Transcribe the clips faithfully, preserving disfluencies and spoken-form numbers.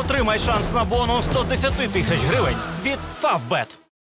Отримай шанс на бонус сто десять тисяч гривень від Фавбет.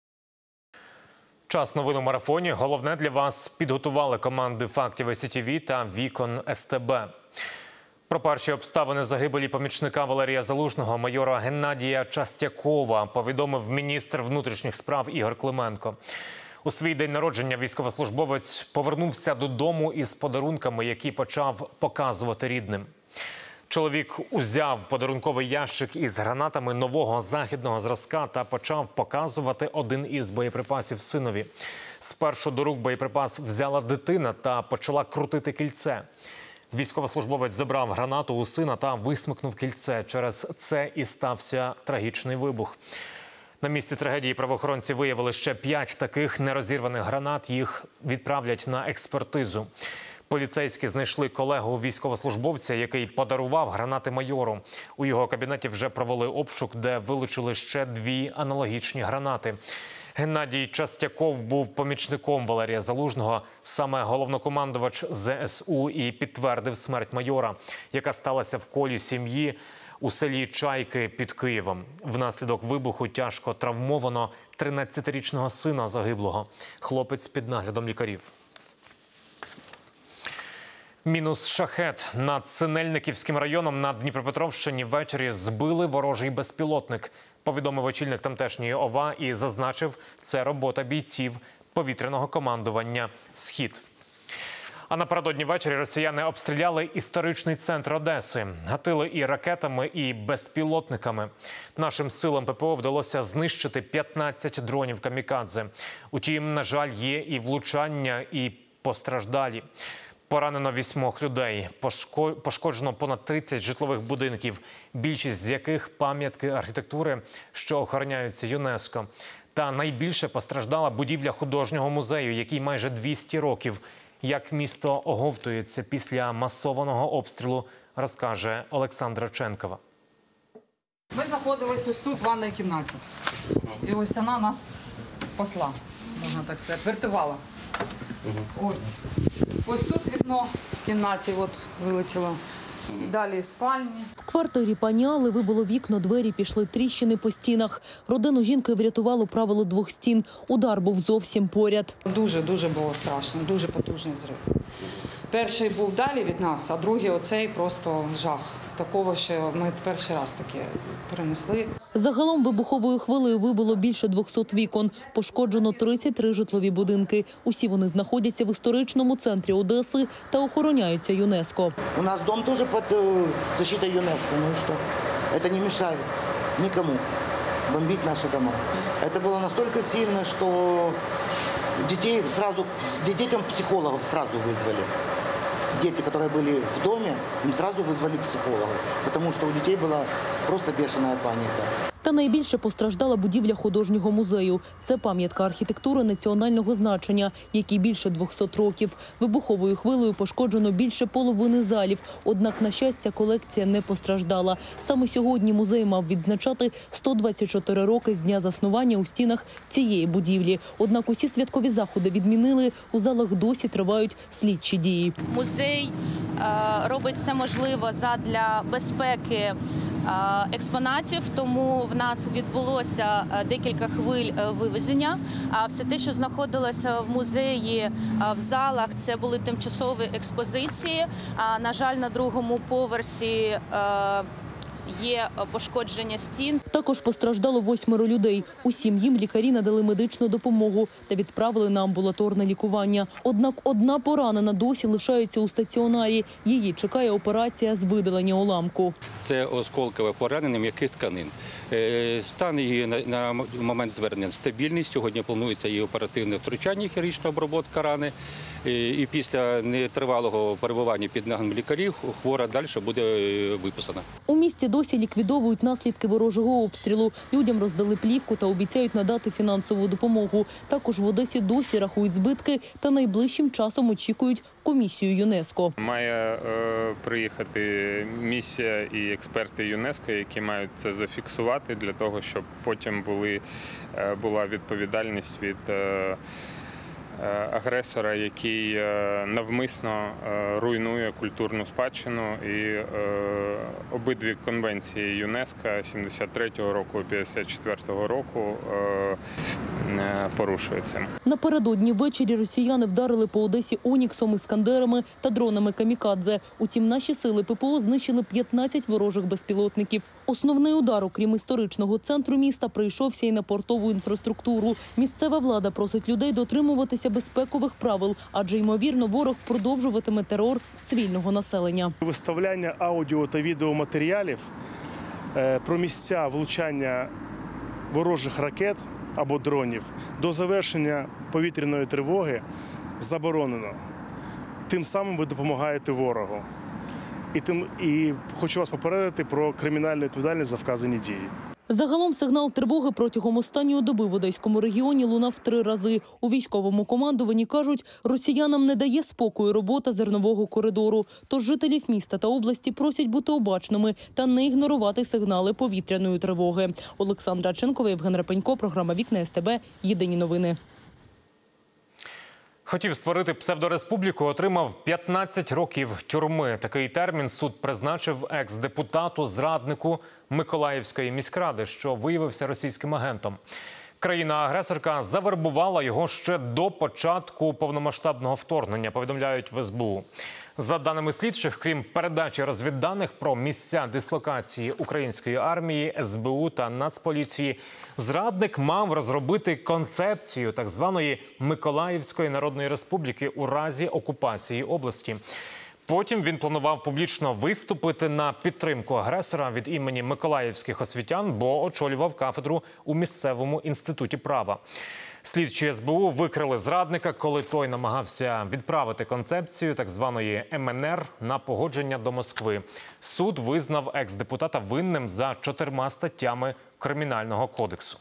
Час новин у марафоні. Головне для вас підготували команди «Фактів СІТВ» та «Вікон СТБ». Про перші обставини загибелі помічника Валерія Залужного, майора Геннадія Частякова, повідомив міністр внутрішніх справ Ігор Клименко. У свій день народження військовослужбовець повернувся додому із подарунками, які почав показувати рідним. Чоловік узяв подарунковий ящик із гранатами нового західного зразка та почав показувати один із боєприпасів синові. Спершу до рук боєприпас взяла дитина та почала крутити кільце. Військовослужбовець забрав гранату у сина та висмикнув кільце. Через це і стався трагічний вибух. На місці трагедії правоохоронці виявили ще п'ять таких нерозірваних гранат. Їх відправлять на експертизу. Поліцейські знайшли колегу військовослужбовця, який подарував гранати майору. У його кабінеті вже провели обшук, де вилучили ще дві аналогічні гранати. Геннадій Частяков був помічником Валерія Залужного. Саме головнокомандувач зе ес у і підтвердив смерть майора, яка сталася в колі сім'ї у селі Чайки під Києвом. Внаслідок вибуху тяжко травмовано тринадцятирічного сина загиблого. Хлопець під наглядом лікарів. Мінус шахет. Над Синельниківським районом на Дніпропетровщині ввечері збили ворожий безпілотник, повідомив очільник тамтешньої ОВА і зазначив, це робота бійців повітряного командування «Схід». А напередодні ввечері росіяни обстріляли історичний центр Одеси. Гатили і ракетами, і безпілотниками. Нашим силам ППО вдалося знищити п'ятнадцять дронів камікадзе. Утім, на жаль, є і влучання, і постраждалі. Поранено вісьмох людей. Пошкоджено понад тридцять житлових будинків, більшість з яких пам'ятки архітектури, що охороняються ЮНЕСКО. Та найбільше постраждала будівля художнього музею, який майже двісті років. Як місто оговтується після масованого обстрілу, розкаже Олександра Ченкова. Ми знаходились ось тут, в ванній кімнаті. І ось вона нас спасла, можна так сказати, врятувала. Ось. Ось тут вікно в кімнаті от вилетіло. Далі в спальні. В квартирі пані Алли вибило вікно, двері, пішли тріщини по стінах. Родину жінки врятувало правило двох стін. Удар був зовсім поряд. Дуже-дуже було страшно, дуже потужний взрив. Перший був далі від нас, а другий оцей просто жах. Такого, що ми перший раз таке перенесли. Загалом вибуховою хвилею вибило більше двохсот вікон. Пошкоджено тридцять три житлові будинки. Усі вони знаходяться в історичному центрі Одеси та охороняються ЮНЕСКО. У нас дом теж під защитою ЮНЕСКО. Ну і що? Це не мешає нікому бомбити наші дома. Це було настільки сильно, що дітей сразу, дітям психологів сразу визвали. Дети, которые были в доме, им сразу вызвали психологов, потому что у детей была просто бешеная паника. Та найбільше постраждала будівля художнього музею. Це пам'ятка архітектури національного значення, якій більше двохсот років. Вибуховою хвилею пошкоджено більше половини залів. Однак, на щастя, колекція не постраждала. Саме сьогодні музей мав відзначати сто двадцять чотири роки з дня заснування у стінах цієї будівлі. Однак усі святкові заходи відмінили, у залах досі тривають слідчі дії. Музей е, робить все можливе задля безпеки експонатів, тому в нас відбулося декілька хвиль вивезення. А все те, що знаходилося в музеї, в залах, це були тимчасові експозиції. На жаль, на другому поверсі є пошкодження стін. Також постраждало восьмеро людей. Усім їм лікарі надали медичну допомогу та відправили на амбулаторне лікування. Однак одна поранена досі лишається у стаціонарі. Її чекає операція з видалення уламку. Це осколкове поранення м'яких тканин. Стан її на момент звернення стабільний. Сьогодні планується її оперативне втручання, хірургічна обробка рани. І після нетривалого перебування під наглядом лікарів хвора далі буде виписана. У місті досі ліквідовують наслідки ворожого обстрілу. Людям роздали плівку та обіцяють надати фінансову допомогу. Також в Одесі досі рахують збитки та найближчим часом очікують комісію ЮНЕСКО. Має е, приїхати місія і експерти ЮНЕСКО, які мають це зафіксувати для того, щоб потім були, е, була відповідальність від е, агресора, який навмисно руйнує культурну спадщину і обидві конвенції ЮНЕСКО сімдесят третього року і п'ятдесят четвертого року порушуються. Напередодні ввечері росіяни вдарили по Одесі «Оніксом», «Іскандерами» та дронами «Камікадзе». Утім, наші сили ППО знищили п'ятнадцять ворожих безпілотників. Основний удар, окрім історичного центру міста, прийшовся і на портову інфраструктуру. Місцева влада просить людей дотримуватися безпекових правил, адже, ймовірно, ворог продовжуватиме терор цивільного населення. Виставляння аудіо та відеоматеріалів про місця влучання ворожих ракет або дронів до завершення повітряної тривоги заборонено. Тим самим ви допомагаєте ворогу. І, тим, і хочу вас попередити про кримінальну відповідальність за вказані дії. Загалом сигнал тривоги протягом останньої доби в Одеському регіоні лунав три рази. У військовому командуванні кажуть, росіянам не дає спокою робота зернового коридору. Тож жителів міста та області просять бути обачними та не ігнорувати сигнали повітряної тривоги. Олександра Ченкова, Євген Репенько, програма «Вікна СТБ». Єдині новини. Хотів створити псевдореспубліку, отримав п'ятнадцять років тюрми. Такий термін суд призначив екс-депутату, зраднику Миколаївської міськради, що виявився російським агентом. Країна-агресорка завербувала його ще до початку повномасштабного вторгнення, повідомляють в ес бе у. За даними слідчих, крім передачі розвідданих про місця дислокації української армії, ес бе у та Нацполіції, зрадник мав розробити концепцію так званої Миколаївської Народної Республіки у разі окупації області. Потім він планував публічно виступити на підтримку агресора від імені миколаївських освітян, бо очолював кафедру у місцевому інституті права. Слідчі ес бе у викрили зрадника, коли той намагався відправити концепцію так званої ем ен ер на погодження до Москви. Суд визнав екс-депутата винним за чотирма статтями Кримінального кодексу.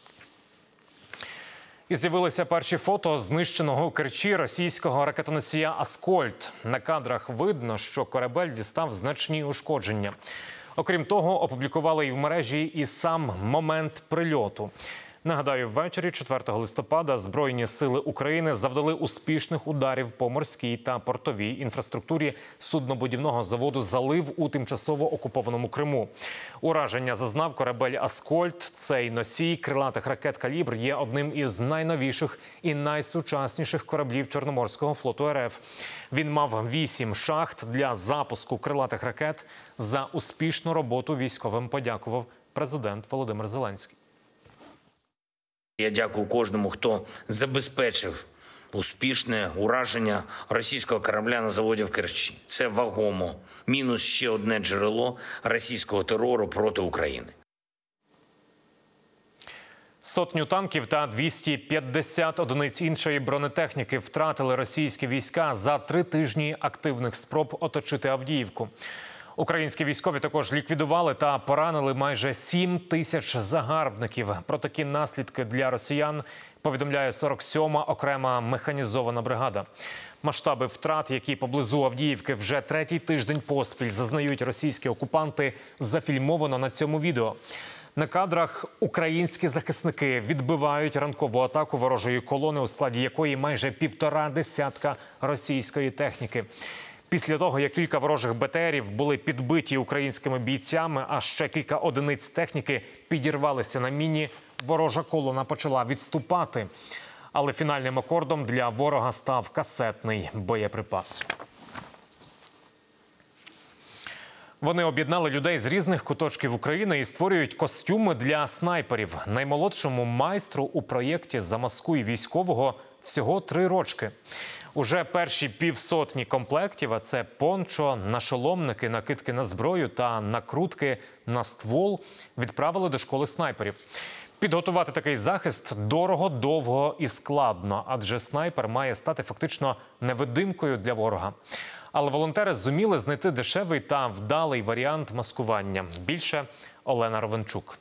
І з'явилися перші фото знищеного у Керчі російського ракетоносія «Аскольд». На кадрах видно, що корабель дістав значні ушкодження. Окрім того, опублікували і в мережі і сам момент прильоту. Нагадаю, ввечері четвертого листопада Збройні сили України завдали успішних ударів по морській та портовій інфраструктурі суднобудівного заводу «Залив» у тимчасово окупованому Криму. Ураження зазнав корабель «Аскольд». Цей носій крилатих ракет «Калібр» є одним із найновіших і найсучасніших кораблів Чорноморського флоту ер еф. Він мав вісім шахт для запуску крилатих ракет. За успішну роботу військовим подякував президент Володимир Зеленський. Я дякую кожному, хто забезпечив успішне ураження російського корабля на заводі в Керчі. Це вагомо. Мінус ще одне джерело російського терору проти України. Сотню танків та двісті п'ятдесят одиниць іншої бронетехніки втратили російські війська за три тижні активних спроб оточити Авдіївку. Українські військові також ліквідували та поранили майже сім тисяч загарбників. Про такі наслідки для росіян повідомляє сорок сьома окрема механізована бригада. Масштаби втрат, які поблизу Авдіївки вже третій тиждень поспіль зазнають російські окупанти, зафільмовано на цьому відео. На кадрах українські захисники відбивають ранкову атаку ворожої колони, у складі якої майже півтора десятка російської техніки. Після того, як кілька ворожих бе те ерів були підбиті українськими бійцями, а ще кілька одиниць техніки підірвалися на міні, ворожа колона почала відступати. Але фінальним акордом для ворога став касетний боєприпас. Вони об'єднали людей з різних куточків України і створюють костюми для снайперів. Наймолодшому майстру у проєкті «Замаскуй військового» всього три рочки. Уже перші півсотні комплектів, а це пончо, нашоломники, накидки на зброю та накрутки на ствол, відправили до школи снайперів. Підготувати такий захист дорого, довго і складно, адже снайпер має стати фактично невидимкою для ворога. Але волонтери зуміли знайти дешевий та вдалий варіант маскування. Більше Олена Ровенчук.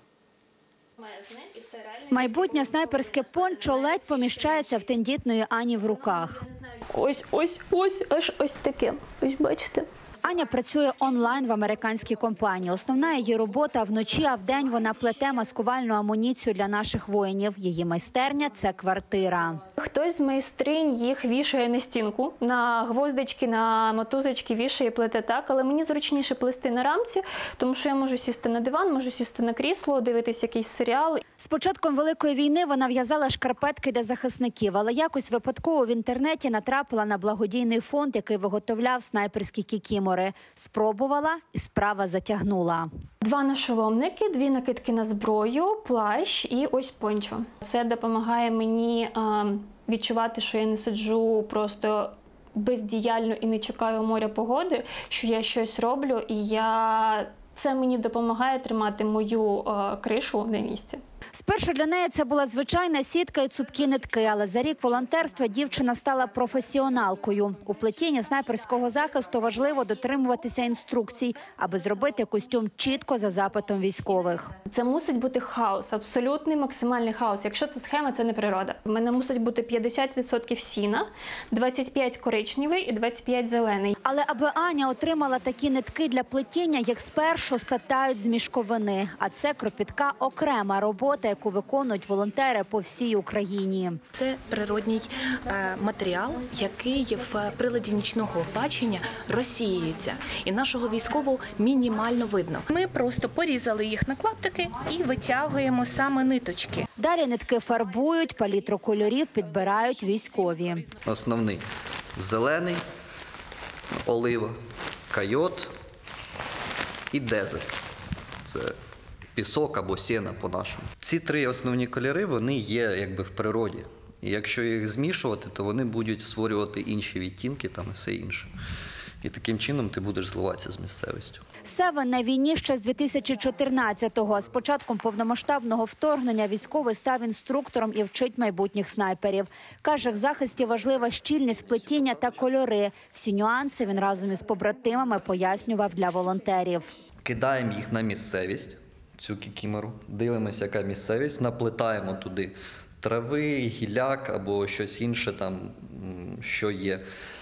Майбутнє снайперське пончо ледь поміщається в тендітної Ані в руках. Ось, ось, ось, аж ось таке. Ось бачите. Аня працює онлайн в американській компанії. Основна її робота вночі, а вдень вона плете маскувальну амуніцію для наших воїнів. Її майстерня – це квартира. Хтось з майстринь їх вішає на стінку, на гвоздички, на мотузочки вішає, плете так. Але мені зручніше плести на рамці, тому що я можу сісти на диван, можу сісти на крісло, дивитися якийсь серіал. З початком Великої війни вона в'язала шкарпетки для захисників, але якось випадково в інтернеті натрапила на благодійний фонд, який виготовляв снайперські кікімори. Спробувала і справа затягнула. Два нашоломники, дві накидки на зброю, плащ і ось пончо. Це допомагає мені а, відчувати, що я не сиджу просто бездіяльно і не чекаю моря погоди, що я щось роблю, і я... це мені допомагає тримати мою а, кришу на місці. Спершу для неї це була звичайна сітка і цупкі нитки, але за рік волонтерства дівчина стала професіоналкою. У плетінні снайперського захисту важливо дотримуватися інструкцій, аби зробити костюм чітко за запитом військових. Це мусить бути хаос, абсолютний максимальний хаос. Якщо це схема, це не природа. У мене мусить бути п'ятдесят відсотків сіна, двадцять п'ять відсотків коричневий і двадцять п'ять відсотків зелений. Але аби Аня отримала такі нитки для плетіння, їх спершу сатають з мішковини. А це кропітка окрема робота, яку виконують волонтери по всій Україні. Це природній е, матеріал, який в приладі нічного бачення розсіюється. І нашого військового мінімально видно. Ми просто порізали їх на клаптики і витягуємо саме ниточки. Далі нитки фарбують, палітру кольорів підбирають військові. Основний зелений, олива, койот і дезерт. Це пісок або сіна по-нашому. Ці три основні кольори, вони є якби в природі. І якщо їх змішувати, то вони будуть створювати інші відтінки там і все інше. І таким чином ти будеш зливатися з місцевістю. Севен на війні ще з дві тисячі чотирнадцятого. З початком повномасштабного вторгнення військовий став інструктором і вчить майбутніх снайперів. Каже, в захисті важлива щільність плетіння та кольори. Всі нюанси він разом із побратимами пояснював для волонтерів. Кидаємо їх на місцевість, цю кікімору, дивимося, яка місцевість, наплетаємо туди трави, гілляк або щось інше там, що є.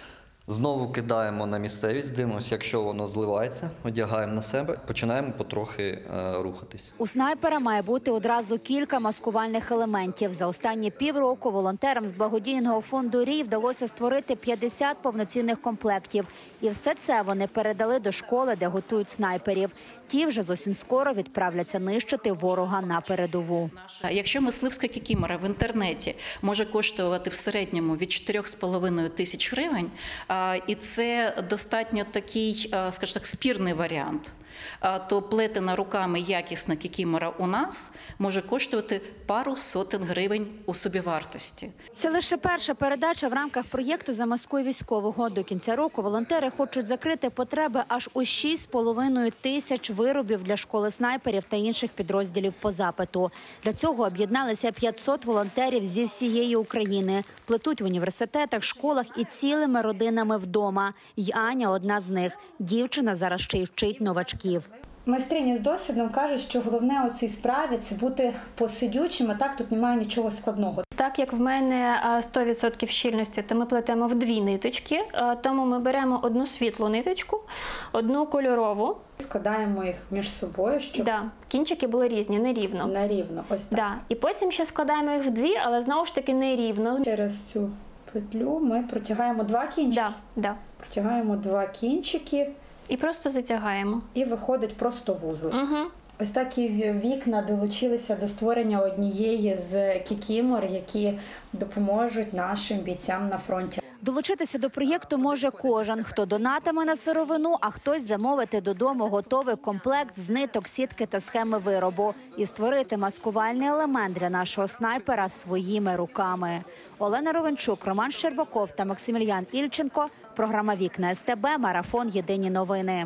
Знову кидаємо на місцевість, дивимося, якщо воно зливається, одягаємо на себе, починаємо потрохи е, рухатись. У снайпера має бути одразу кілька маскувальних елементів. За останні півроку волонтерам з благодійного фонду «Рій» вдалося створити п'ятдесят повноцінних комплектів. І все це вони передали до школи, де готують снайперів. Ті вже зовсім скоро відправляться нищити ворога на передову. Якщо мисливська кікімора в інтернеті може коштувати в середньому від чотирьох з половиною тисяч гривень, і це достатньо такий, скажімо так, спірний варіант, то плетена руками якісна кікімора у нас може коштувати пару сотень гривень у собівартості. Це лише перша передача в рамках проєкту «Замаскуй військового». До кінця року волонтери хочуть закрити потреби аж у шість з половиною тисяч виробів для школи снайперів та інших підрозділів по запиту. Для цього об'єдналися п'ятсот волонтерів зі всієї України. Плетуть в університетах, школах і цілими родинами вдома. І Аня одна з них. Дівчина зараз ще й вчить новачків. Майстрині з досвідом кажуть, що головне у цій справі – це бути посидючим, а так тут немає нічого складного. Так як в мене сто відсотків щільності, то ми плетемо в дві ниточки, тому ми беремо одну світлу ниточку, одну кольорову. Складаємо їх між собою, щоб… Да. Кінчики були різні, нерівно. Нерівно, ось так. Да. І потім ще складаємо їх в дві, але знову ж таки нерівно. Через цю петлю ми протягаємо два кінчики. Да. Да. Протягаємо два кінчики. І просто затягаємо. І виходить просто вузол. Угу. Ось так і вікна долучилися до створення однієї з кікімор, які допоможуть нашим бійцям на фронті. Долучитися до проєкту може кожен, хто донатиме на сировину, а хтось замовити додому готовий комплект з ниток, сітки та схеми виробу і створити маскувальний елемент для нашого снайпера своїми руками. Олена Ровенчук, Роман Щербаков та Максимільян Ільченко. Програма «Вікна СТБ», марафон «Єдині новини».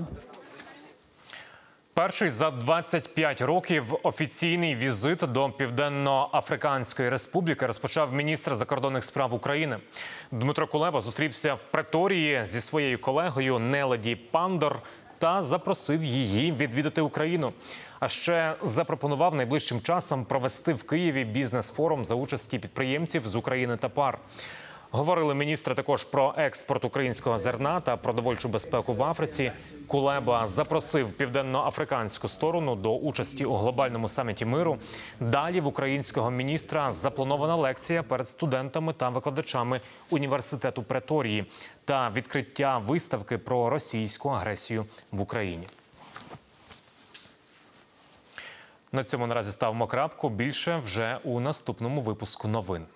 Перший за двадцять п'ять років офіційний візит до Південно-Африканської Республіки розпочав міністр закордонних справ України. Дмитро Кулеба зустрівся в Преторії зі своєю колегою Неледі Пандор та запросив її відвідати Україну. А ще запропонував найближчим часом провести в Києві бізнес-форум за участі підприємців з України та пар. Говорили міністри також про експорт українського зерна та продовольчу безпеку в Африці. Кулеба запросив південноафриканську сторону до участі у глобальному саміті миру. Далі в українського міністра запланована лекція перед студентами та викладачами університету Преторії та відкриття виставки про російську агресію в Україні. На цьому наразі ставимо крапку. Більше вже у наступному випуску новин.